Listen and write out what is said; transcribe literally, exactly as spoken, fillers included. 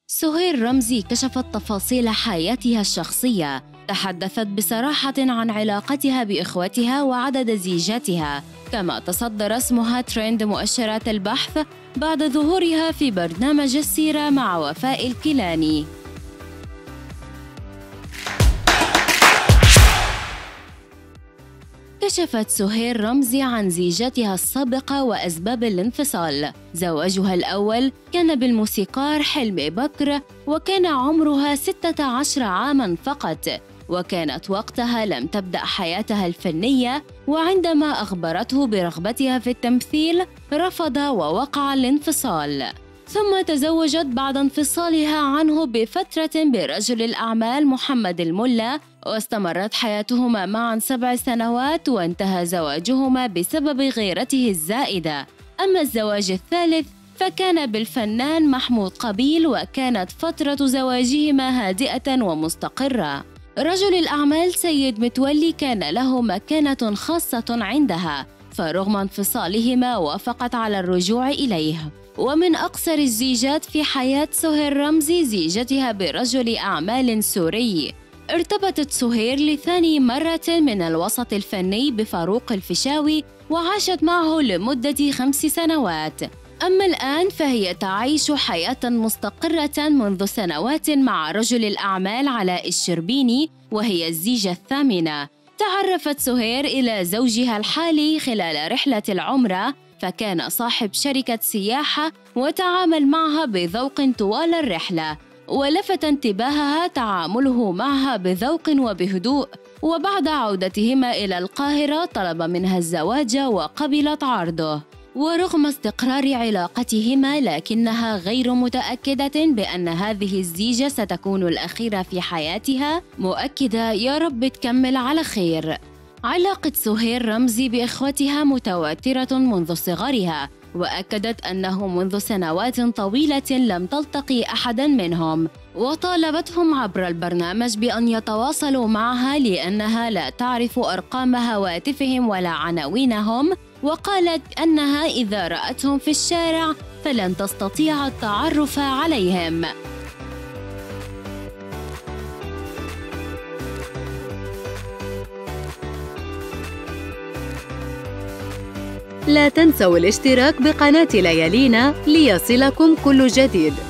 سهير رمزي كشفت تفاصيل حياتها الشخصية، تحدثت بصراحة عن علاقتها بإخوتها وعدد زيجاتها، كما تصدر اسمها ترند مؤشرات البحث بعد ظهورها في برنامج السيرة مع وفاء الكيلاني. كشفت سهير رمزي عن زيجتها السابقة وأسباب الانفصال. زواجها الأول كان بالموسيقار حلمي بكر، وكان عمرها ستة عشر عاماً فقط، وكانت وقتها لم تبدأ حياتها الفنية، وعندما أخبرته برغبتها في التمثيل رفض ووقع الانفصال. ثم تزوجت بعد انفصالها عنه بفترة برجل الأعمال محمد الملا، واستمرت حياتهما معاً سبع سنوات، وانتهى زواجهما بسبب غيرته الزائدة. أما الزواج الثالث فكان بالفنان محمود قبيل، وكانت فترة زواجهما هادئة ومستقرة. رجل الأعمال سيد متولي كان له مكانة خاصة عندها، فرغم انفصالهما وافقت على الرجوع إليه. ومن أقصر الزيجات في حياة سهير رمزي زيجتها برجل أعمال سوري. ارتبطت سهير لثاني مرة من الوسط الفني بفاروق الفيشاوي، وعاشت معه لمدة خمس سنوات. أما الآن فهي تعيش حياة مستقرة منذ سنوات مع رجل الأعمال علاء الشربيني، وهي الزيجة الثامنة. تعرفت سهير إلى زوجها الحالي خلال رحلة العمرة، فكان صاحب شركة سياحة وتعامل معها بذوق طوال الرحلة، ولفت انتباهها تعامله معها بذوق وبهدوء. وبعد عودتهما إلى القاهرة طلب منها الزواج وقبلت عرضه. ورغم استقرار علاقتهما لكنها غير متأكدة بأن هذه الزيجة ستكون الأخيرة في حياتها، مؤكدة يا رب تكمل على خير. علاقة سهير رمزي بإخوتها متوترة منذ صغرها، وأكدت أنه منذ سنوات طويلة لم تلتقي أحداً منهم، وطالبتهم عبر البرنامج بأن يتواصلوا معها لأنها لا تعرف أرقام هواتفهم ولا عناوينهم، وقالت أنها إذا رأتهم في الشارع فلن تستطيع التعرف عليهم. لا تنسوا الاشتراك بقناة ليالينا ليصلكم كل جديد.